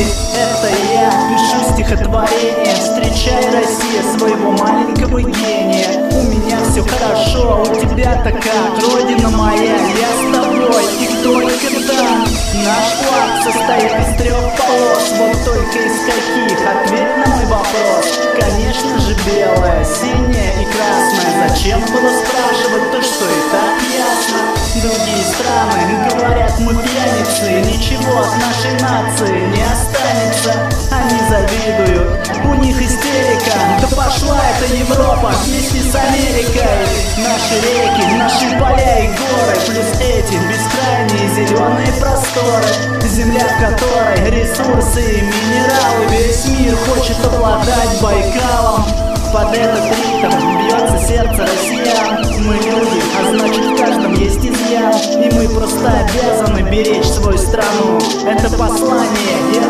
это я, пишу стихотворение. Встречай, Россия, своего маленького гения. У меня все хорошо, у тебя-то как? Родина моя, я с тобой, и только там. Наш флаг состоит из 3 полос, вот только из каких? Ответь на мой вопрос. Конечно же белая, синяя и красная. Зачем было спрашивать то, что и так ясно? Другие страны говорят, мы пьяницы, ничего от нашей нации не останется. Они завидуют, у них истерика. Да пошла эта Европа вместе с Америкой. Наши реки, наши поля и горы, плюс эти бескрайние зеленые просторы. Земля, в которой ресурсы и минералы. Весь мир хочет обладать Байкалом. Под этот ритм бьется сердце россиян. Мы люди, а значит в каждом есть изъян. И мы просто обязаны беречь свою страну. Это послание я